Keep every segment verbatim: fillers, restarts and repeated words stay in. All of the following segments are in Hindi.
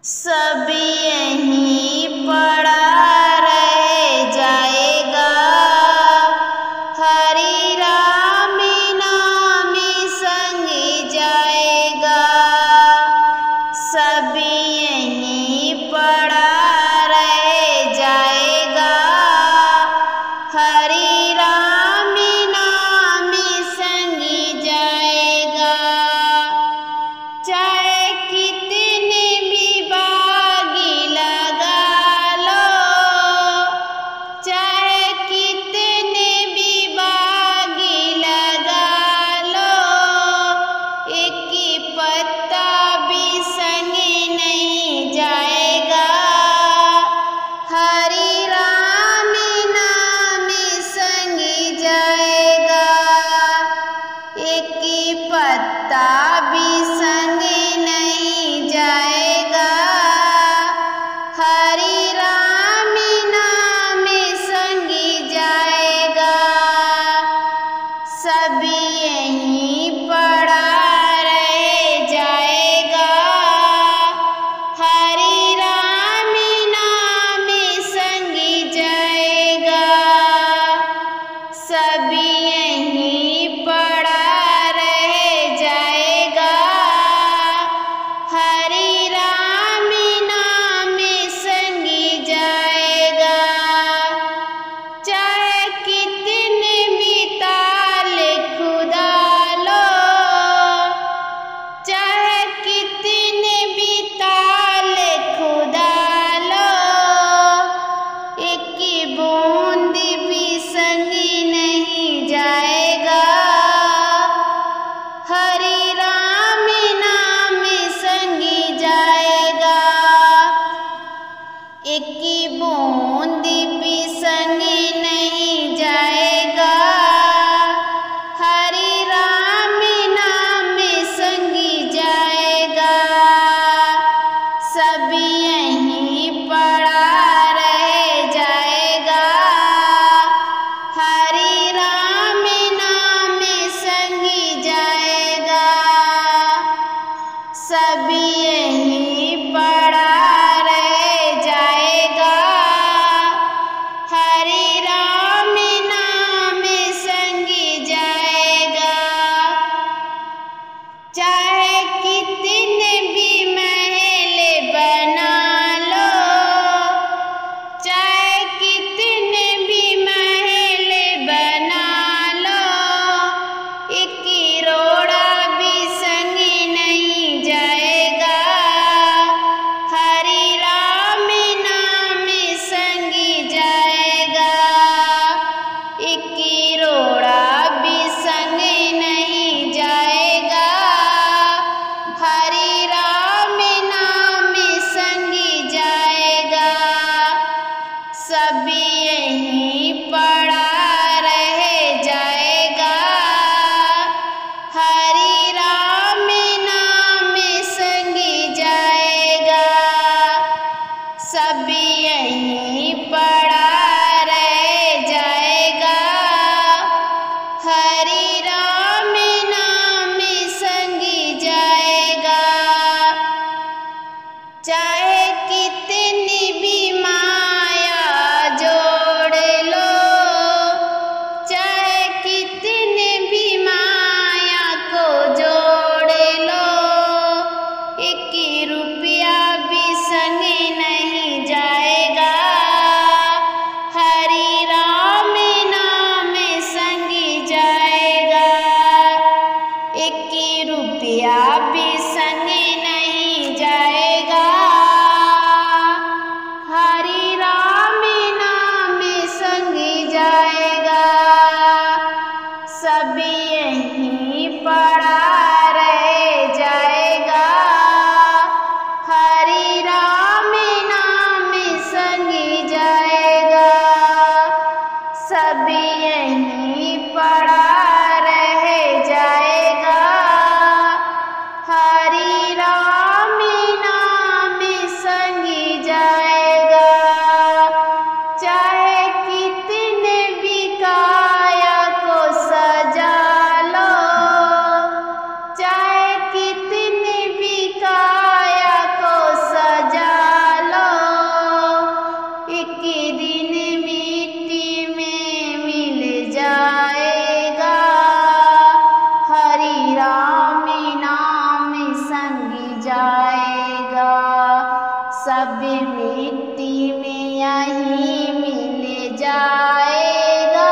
सब यहीं पड़ा रह जाएगा। हरि राम नाम संग जाएगा। सब यहीं पड़ा रह जाएगा। हरि राम नाम संग जाएगा। चाहे कितने भी बागी लगा लो, चाहे कितने भी बागी लगा लो, एक पत्ता भी संग नहीं जाएगा। जाएगा। सब मिट्टी में यहीं मिल जाएगा।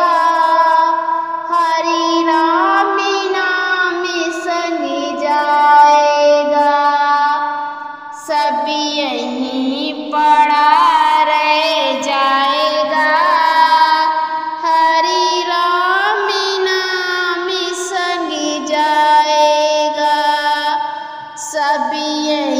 हरि राम नाम संग जाएगा। सब यहीं पड़ा रह जाएगा। हरि राम नाम संग जाएगा। सब यहीं